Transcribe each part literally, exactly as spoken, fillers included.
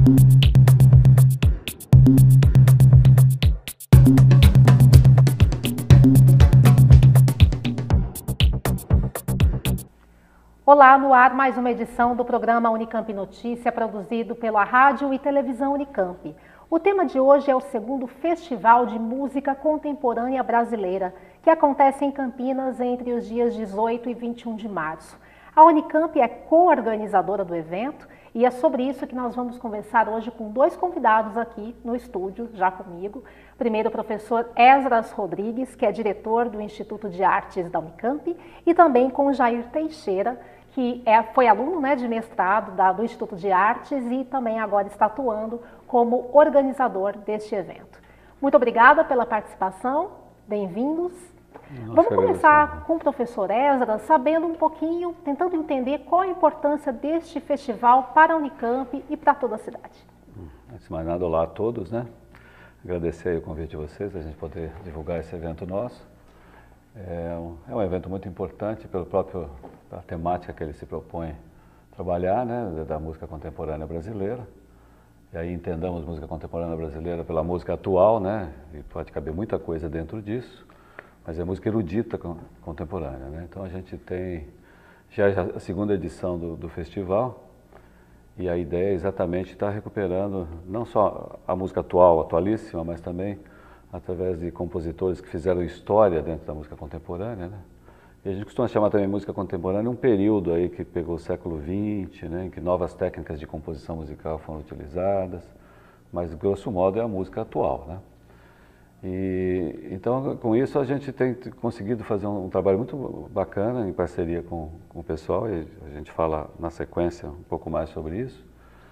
Olá, no ar mais uma edição do programa Unicamp Notícia, produzido pela Rádio e Televisão Unicamp. O tema de hoje é o segundo Festival de Música Contemporânea Brasileira, que acontece em Campinas entre os dias dezoito e vinte e um de março. A Unicamp é co-organizadora do evento e é sobre isso que nós vamos conversar hoje com dois convidados aqui no estúdio, já comigo. Primeiro, o professor Esdras Rodrigues, que é diretor do Instituto de Artes da Unicamp, e também com o Jair Teixeira, que é, foi aluno, né, de mestrado da, do Instituto de Artes e também agora está atuando como organizador deste evento. Muito obrigada pela participação, bem-vindos. Vamos começar com o professor Esdras, sabendo um pouquinho, tentando entender qual a importância deste festival para a Unicamp e para toda a cidade. Antes de mais nada, olá a todos, né? Agradecer aí o convite de vocês, a gente poder divulgar esse evento nosso. É um, é um evento muito importante pelo próprio, a temática que ele se propõe trabalhar, né, da música contemporânea brasileira. E aí entendamos música contemporânea brasileira pela música atual, né, e pode caber muita coisa dentro disso, mas é música erudita contemporânea, né. Então a gente tem já a segunda edição do, do festival, e a ideia é exatamente estar recuperando não só a música atual, atualíssima, mas também através de compositores que fizeram história dentro da música contemporânea, né? E a gente costuma chamar também música contemporânea um período aí que pegou o século vinte, né, em que novas técnicas de composição musical foram utilizadas, mas grosso modo é a música atual, né? E então com isso a gente tem conseguido fazer um, um trabalho muito bacana em parceria com, com o pessoal, e a gente fala na sequência um pouco mais sobre isso.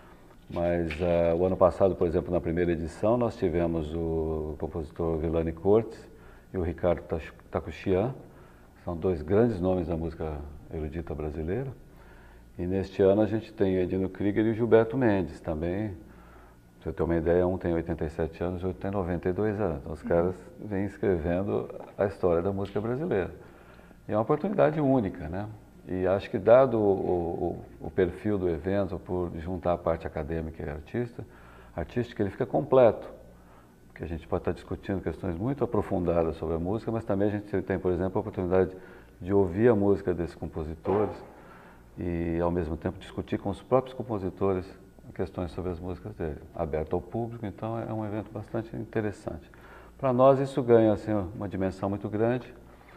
Mas uh, o ano passado, por exemplo, na primeira edição, nós tivemos o compositor Villani Cortes e o Ricardo Takuchian, que são dois grandes nomes da música erudita brasileira. E neste ano a gente tem o Edino Krieger e o Gilberto Mendes também. Pra você ter uma ideia, um tem oitenta e sete anos e o outro tem noventa e dois anos. Então, os caras vêm escrevendo a história da música brasileira. E é uma oportunidade única, né? E acho que dado o, o, o perfil do evento, por juntar a parte acadêmica e artista, artística, ele fica completo. Porque a gente pode estar discutindo questões muito aprofundadas sobre a música, mas também a gente tem, por exemplo, a oportunidade de ouvir a música desses compositores e, ao mesmo tempo, discutir com os próprios compositores questões sobre as músicas dele, aberto ao público. Então é um evento bastante interessante. Para nós isso ganha assim, uma dimensão muito grande,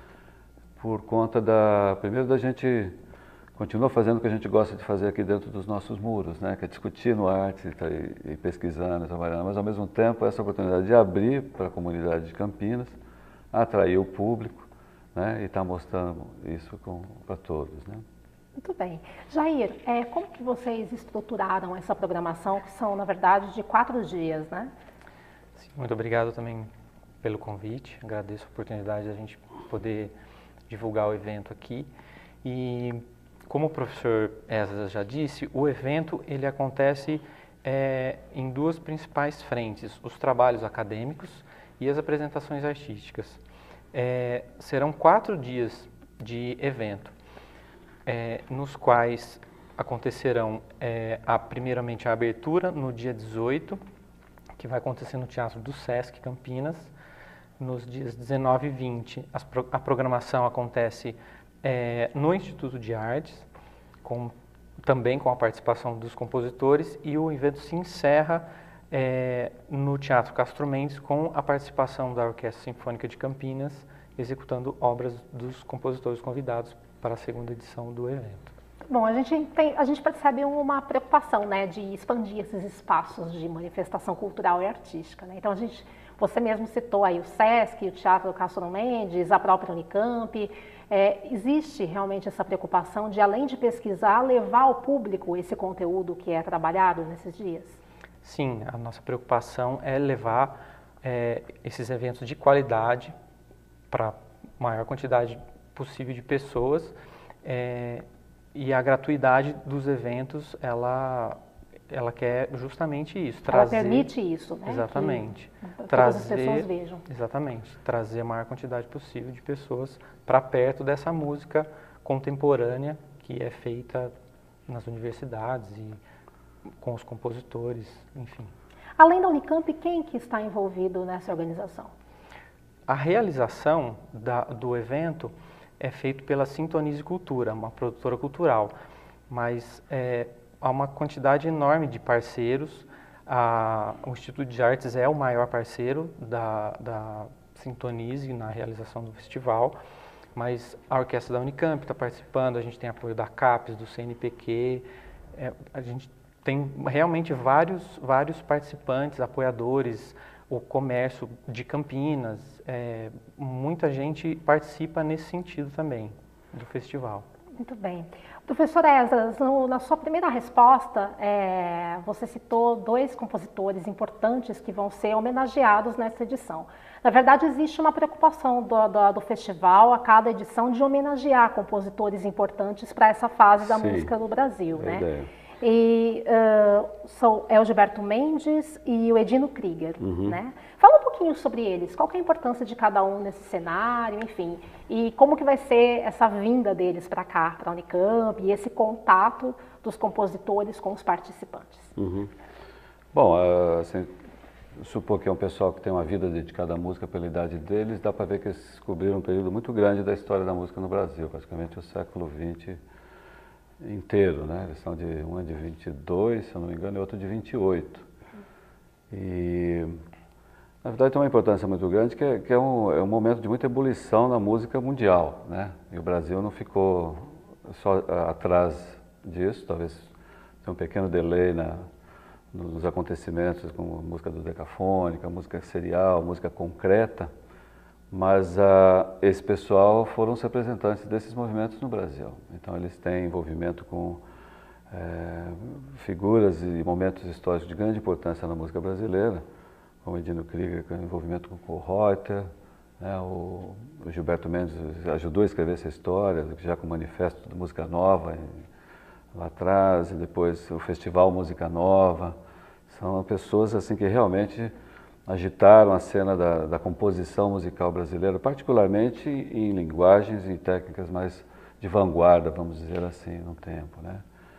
por conta da, primeiro, da gente continua fazendo o que a gente gosta de fazer aqui dentro dos nossos muros, né, que é discutir no arte e, e pesquisando, e trabalhando, mas ao mesmo tempo essa oportunidade de abrir para a comunidade de Campinas, atrair o público, né, e estar tá mostrando isso para todos, né. Muito bem. Jair, é, como que vocês estruturaram essa programação, que são, na verdade, de quatro dias, né? Sim, muito obrigado também pelo convite, agradeço a oportunidade de a gente poder divulgar o evento aqui. E como o professor Esdras já disse, o evento ele acontece é, em duas principais frentes, os trabalhos acadêmicos e as apresentações artísticas. É, serão quatro dias de evento, é, nos quais acontecerão é, a, primeiramente a abertura no dia dezoito, que vai acontecer no Teatro do Sesc Campinas. Nos dias dezenove e vinte, as, a programação acontece é, no Instituto de Artes, com, também com a participação dos compositores, e o evento se encerra é, no Teatro Castro Mendes com a participação da Orquestra Sinfônica de Campinas, executando obras dos compositores convidados para a segunda edição do evento. Bom, a gente, tem, a gente percebe uma preocupação, né, de expandir esses espaços de manifestação cultural e artística, né? Então a gente, você mesmo citou aí o Sesc, o Teatro Castro Mendes, a própria Unicamp. É, existe realmente essa preocupação de, além de pesquisar, levar ao público esse conteúdo que é trabalhado nesses dias? Sim, a nossa preocupação é levar é, esses eventos de qualidade para a maior quantidade possível de pessoas, é, e a gratuidade dos eventos, ela, ela quer justamente isso. Ela trazer, permite isso, né? Exatamente. Que trazer, todas as pessoas vejam. Exatamente. Trazer a maior quantidade possível de pessoas para perto dessa música contemporânea que é feita nas universidades e com os compositores, enfim. Além da Unicamp, quem que está envolvido nessa organização? A realização da, do evento é feito pela Sintonize Cultura, uma produtora cultural, mas é, há uma quantidade enorme de parceiros. A, o Instituto de Artes é o maior parceiro da, da Sintonize na realização do festival, mas a Orquestra da Unicamp está participando, a gente tem apoio da CAPES, do C N P Q, é, a gente tem realmente vários, vários participantes, apoiadores, o comércio de Campinas, é, muita gente participa nesse sentido também do festival. Muito bem. Professor Esdras, no, na sua primeira resposta, é, você citou dois compositores importantes que vão ser homenageados nessa edição. Na verdade, existe uma preocupação do, do, do festival, a cada edição, de homenagear compositores importantes para essa fase da Sim, música no Brasil, né? Ideia. E uh, são, é o Gilberto Mendes e o Edino Krieger, uhum. né? Fala um pouquinho sobre eles, qual que é a importância de cada um nesse cenário, enfim, e como que vai ser essa vinda deles para cá, para a Unicamp, e esse contato dos compositores com os participantes. Uhum. Bom, assim, supor que é um pessoal que tem uma vida dedicada à música pela idade deles, dá para ver que eles cobriram um período muito grande da história da música no Brasil, praticamente o século vinte inteiro, né? Eles são de, um é de vinte e dois, se eu não me engano, e outro de vinte e oito. E, na verdade, tem uma importância muito grande, que é, que é, um, é um momento de muita ebulição na música mundial, né? E o Brasil não ficou só atrás disso, talvez tenha um pequeno delay na, nos acontecimentos, como a música do Decafônica, música serial, música concreta, mas uh, esse pessoal foram os representantes desses movimentos no Brasil. Então eles têm envolvimento com é, figuras e momentos históricos de grande importância na música brasileira, como Edino Krieger, com envolvimento com o Reuter, né, o, o Gilberto Mendes ajudou a escrever essa história, já com o Manifesto de Música Nova em, lá atrás, e depois o Festival Música Nova. São pessoas assim que realmente agitaram a cena da, da composição musical brasileira, particularmente em linguagens e técnicas mais de vanguarda, vamos dizer assim, no tempo, né?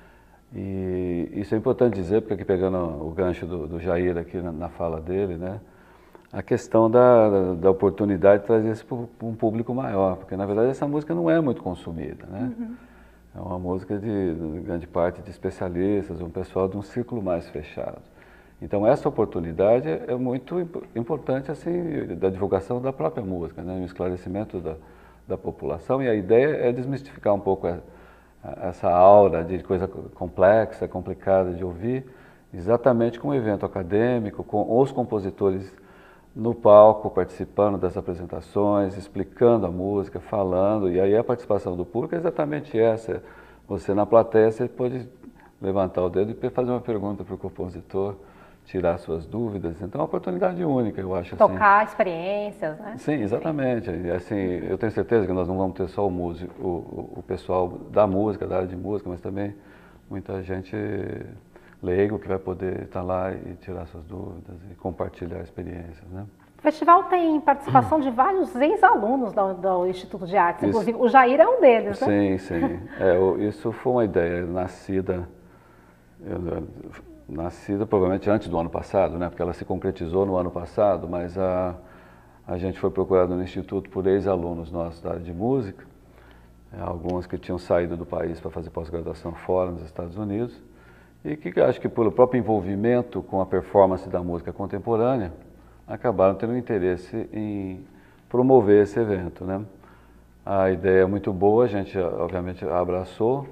E isso é importante dizer, porque aqui pegando o gancho do, do Jair aqui na, na fala dele, né? A questão da, da, da oportunidade de trazer isso para um público maior, porque na verdade essa música não é muito consumida, né? Uhum. É uma música de, de grande parte de especialistas, um pessoal de um círculo mais fechado. Então essa oportunidade é muito importante assim, da divulgação da própria música, né? Um esclarecimento da, da população, e a ideia é desmistificar um pouco a, a, essa aura de coisa complexa, complicada de ouvir, exatamente com um evento acadêmico, com os compositores no palco participando das apresentações, explicando a música, falando, e aí a participação do público é exatamente essa. Você na plateia, você pode levantar o dedo e fazer uma pergunta para o compositor, tirar suas dúvidas. Então é uma oportunidade única, eu acho. Tocar assim. experiências, né? Sim, exatamente. E, assim, eu tenho certeza que nós não vamos ter só o, músico, o, o pessoal da música, da área de música, mas também muita gente leigo que vai poder estar lá e tirar suas dúvidas e compartilhar experiências, né? O festival tem participação de vários ex-alunos do, do Instituto de Artes, isso, inclusive o Jair é um deles, né? Sim, sim. É, isso foi uma ideia nascida... Eu, nascida provavelmente antes do ano passado, né? Porque ela se concretizou no ano passado, mas a, a gente foi procurado no Instituto por ex-alunos nossos da área de música, alguns que tinham saído do país para fazer pós-graduação fora, nos Estados Unidos, e que acho que pelo próprio envolvimento com a performance da música contemporânea, acabaram tendo interesse em promover esse evento, né? A ideia é muito boa, a gente obviamente abraçou,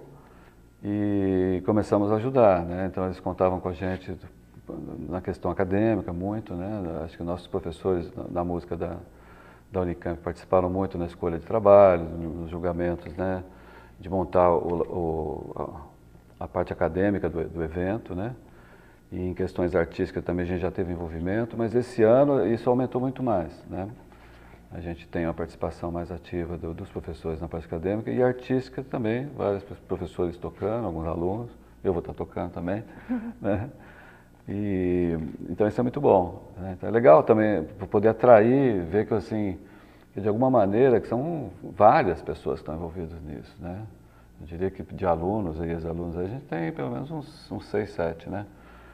e começamos a ajudar, né? Então eles contavam com a gente na questão acadêmica muito, né? Acho que nossos professores da música da, da Unicamp participaram muito na escolha de trabalho, nos julgamentos, né? De montar o, o, a, a parte acadêmica do, do evento, né? E em questões artísticas também a gente já teve envolvimento, mas esse ano isso aumentou muito mais, né? A gente tem uma participação mais ativa do, dos professores na parte acadêmica e artística também, vários professores tocando, alguns alunos, eu vou estar tocando também, né? E, então isso é muito bom, né? Então é legal também poder atrair, ver que assim, que de alguma maneira, que são várias pessoas que estão envolvidas nisso, né? Eu diria que de alunos e ex-alunos, a gente tem pelo menos uns, uns seis, sete, né?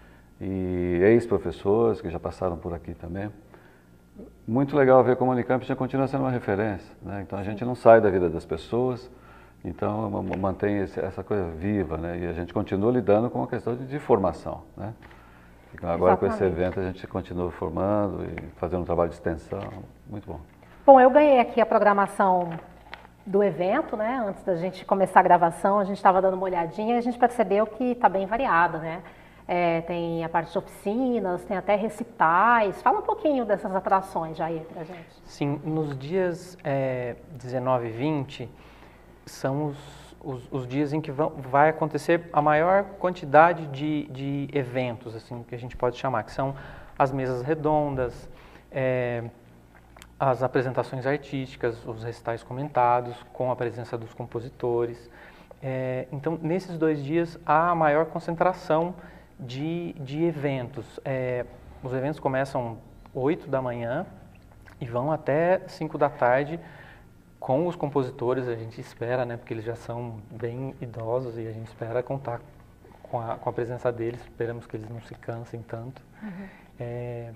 E ex-professores que já passaram por aqui também. Muito legal ver como a Unicamp já continua sendo uma referência, né? Então a gente não sai da vida das pessoas, então mantém esse, essa coisa viva, né? E a gente continua lidando com a questão de, de formação, né? Então, agora Exatamente. Com esse evento a gente continua formando e fazendo um trabalho de extensão, muito bom. Bom, eu ganhei aqui a programação do evento, né? Antes da gente começar a gravação, a gente estava dando uma olhadinha e a gente percebeu que está bem variada, né? É, tem a parte de oficinas, tem até recitais. Fala um pouquinho dessas atrações, Jair, pra gente. Sim, nos dias é, dezenove e vinte são os, os, os dias em que vão, vai acontecer a maior quantidade de, de eventos, assim, que a gente pode chamar, que são as mesas redondas, é, as apresentações artísticas, os recitais comentados, com a presença dos compositores. É, então, nesses dois dias, há a maior concentração de, de eventos. É, os eventos começam oito da manhã e vão até cinco da tarde com os compositores, a gente espera, né, porque eles já são bem idosos e a gente espera contar com a, com a presença deles, esperamos que eles não se cansem tanto. Uhum. É,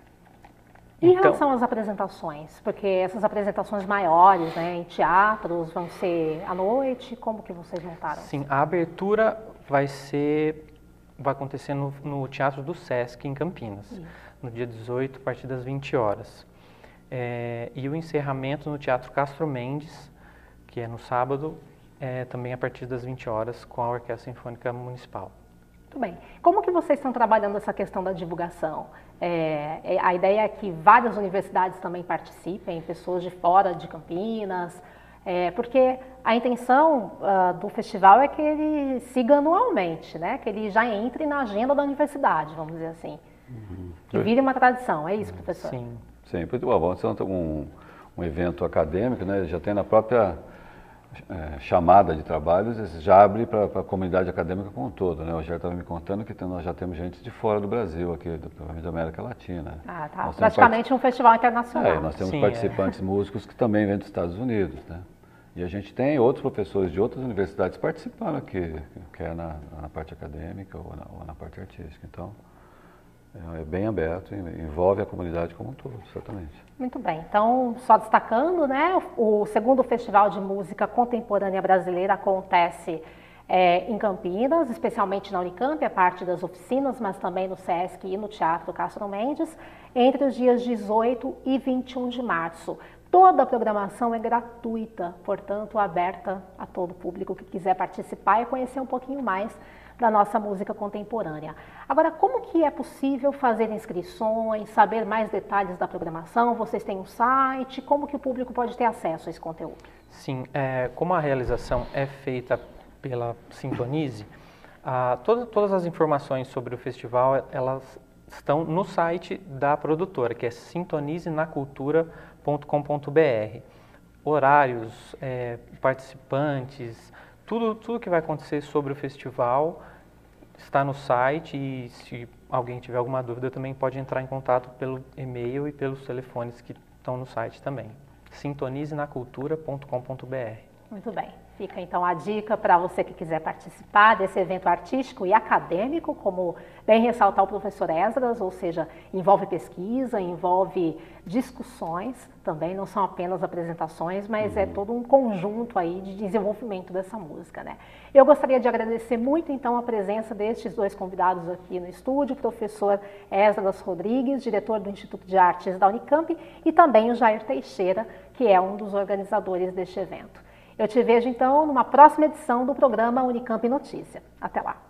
E em relação às apresentações, porque essas apresentações maiores, né, em teatros, vão ser à noite, como que vocês montaram? Sim, a abertura vai ser, vai acontecer no, no Teatro do Sesc, em Campinas, Isso. no dia dezoito, a partir das vinte horas. É, e o encerramento no Teatro Castro Mendes, que é no sábado, é, também a partir das vinte horas, com a Orquestra Sinfônica Municipal. Muito bem. Como que vocês estão trabalhando essa questão da divulgação? É, a ideia é que várias universidades também participem, pessoas de fora de Campinas, é, porque a intenção uh, do festival é que ele siga anualmente, né? Que ele já entre na agenda da universidade, vamos dizer assim. Uhum. Que vire uma tradição, é isso, professor? Sim. Sim, muito bom. Vamos ter um, um evento acadêmico, né? Já tem na própria é, chamada de trabalhos, já abre para a comunidade acadêmica como um todo, né? O Rogério estava me contando que tem, nós já temos gente de fora do Brasil aqui, do, da América Latina. Ah, tá. Nós praticamente part... um festival internacional. É, nós temos Sim, participantes é. músicos que também vêm dos Estados Unidos, né? E a gente tem outros professores de outras universidades participando aqui, quer na, na parte acadêmica ou na, ou na parte artística. Então, é bem aberto, envolve a comunidade como um todo, certamente. Muito bem. Então, só destacando, né, o segundo Festival de Música Contemporânea Brasileira acontece é, em Campinas, especialmente na Unicamp, a parte das oficinas, mas também no Sesc e no Teatro Castro Mendes, entre os dias dezoito e vinte e um de março. Toda a programação é gratuita, portanto, aberta a todo público que quiser participar e conhecer um pouquinho mais da nossa música contemporânea. Agora, como que é possível fazer inscrições, saber mais detalhes da programação? Vocês têm um site? Como que o público pode ter acesso a esse conteúdo? Sim, é, como a realização é feita pela Sintonize, a, todas, todas as informações sobre o festival, elas estão no site da produtora, que é sintonize na cultura ponto com ponto br. Horários, é, participantes, tudo, tudo que vai acontecer sobre o festival está no site e se alguém tiver alguma dúvida também pode entrar em contato pelo e-mail e pelos telefones que estão no site também. sintonize na cultura ponto com ponto br. Muito bem. Fica então a dica para você que quiser participar desse evento artístico e acadêmico, como bem ressaltar o professor Esdras, ou seja, envolve pesquisa, envolve discussões, também não são apenas apresentações, mas é todo um conjunto aí de desenvolvimento dessa música, né? Eu gostaria de agradecer muito então a presença destes dois convidados aqui no estúdio, o professor Esdras Rodrigues, diretor do Instituto de Artes da Unicamp, e também o Jair Teixeira, que é um dos organizadores deste evento. Eu te vejo, então, numa próxima edição do programa Unicamp Notícia. Até lá!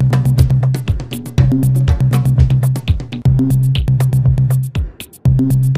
Thank you.